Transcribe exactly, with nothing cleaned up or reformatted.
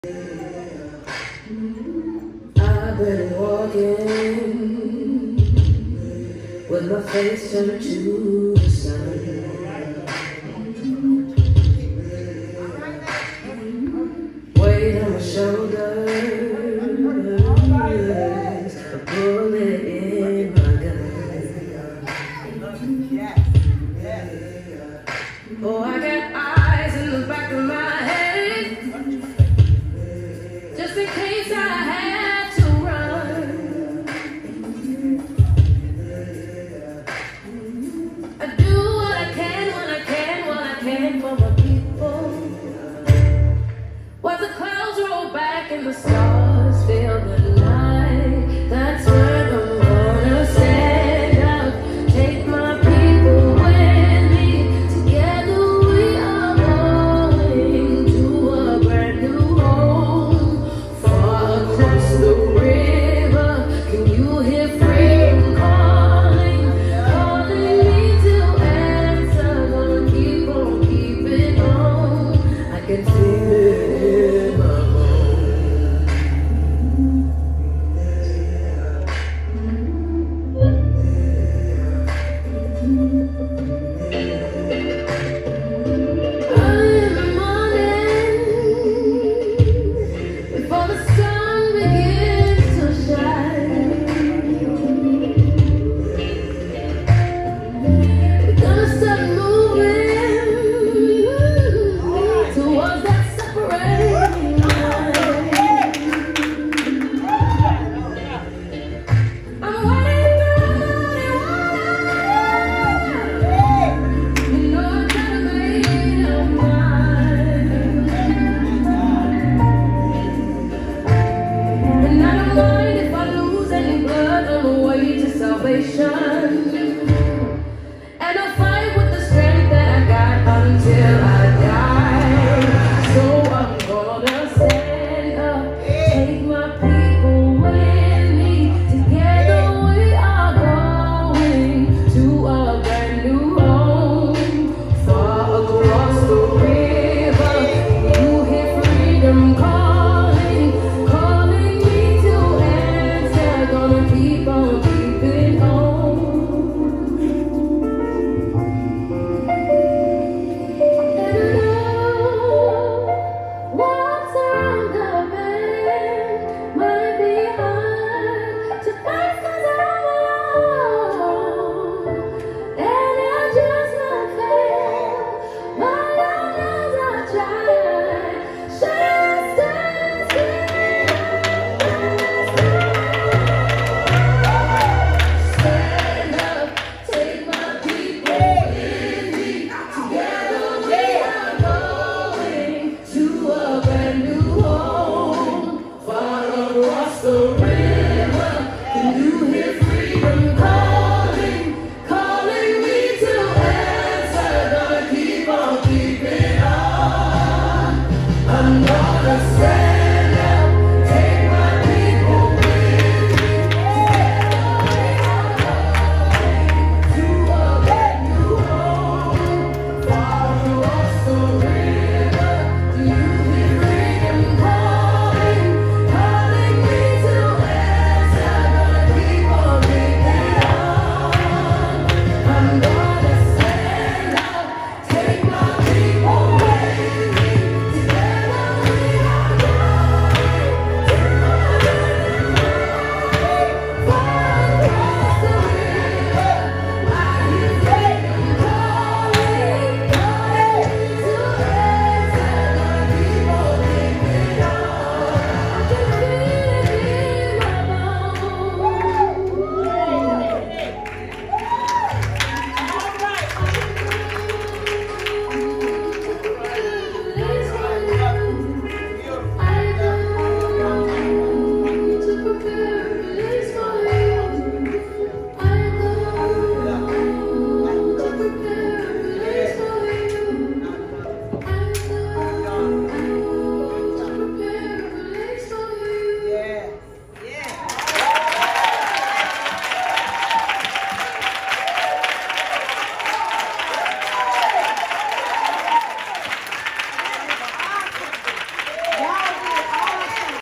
I've been walking with my face turned to the sun. Weight on my shoulders, a bullet in my gun. Oh, I got eyes in the back of my head, just in case I had to run. I do what I can when I can, when I can for my people. While the clouds roll back and the stars fill the night, that's where I'm gonna stand up. Take my people with me. Together we are going to a brand new home. Far across the river, can you hear freedom calling? Calling me to answer. Gonna keep on keeping on. I can feel it in my and I'll fight with the strength that I got until I die. So I'm gonna stand up, take my people with me. Together we are going to a brand new home. Far across the river, you hear freedom calling, calling me to answer. Gonna keep on keeping on. I'm gonna say